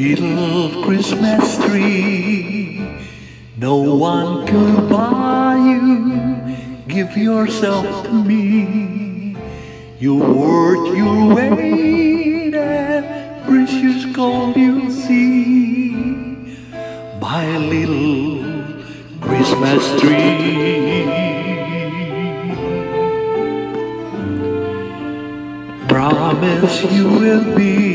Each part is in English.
Little Christmas tree, no one could buy you. Give yourself to me. You're worth your weight and precious gold you'll see. My little Christmas tree. Promise you will be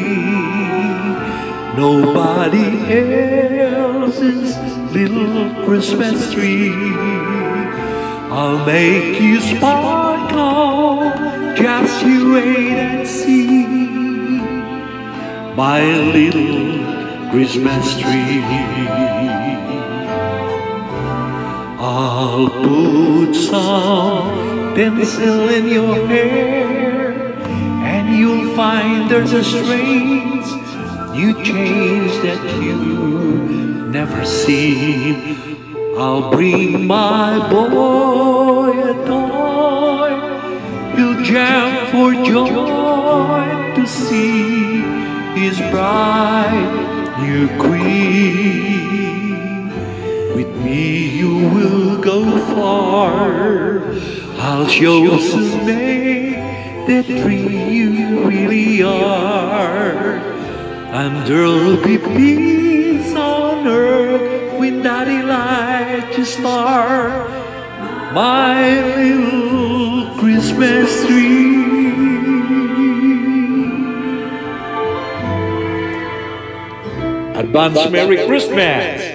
nobody else's little Christmas tree. I'll make you sparkle, just you wait and see. My little Christmas tree. I'll put some pencil in your hair, and you'll find there's a strange new change that you've never seen. I'll bring my boy a toy. He'll jump for joy to see his bride, new queen. With me you will go far. I'll show someday the tree you really are. And there'll be peace on earth when Daddy lights a star. My little Christmas tree. Advance Merry Christmas!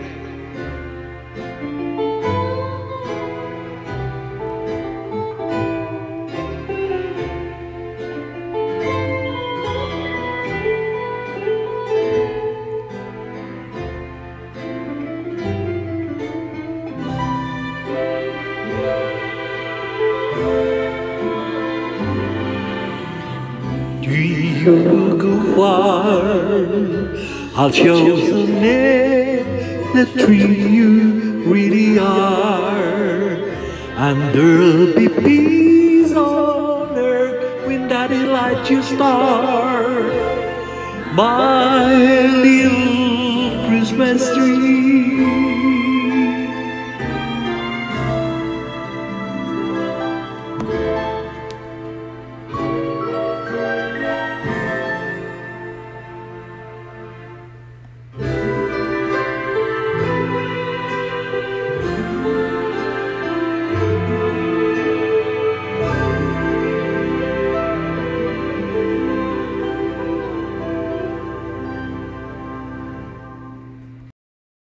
You go far, I'll show someday the tree you really are. And there'll be peace on earth when Daddy lights your star. My little Christmas tree.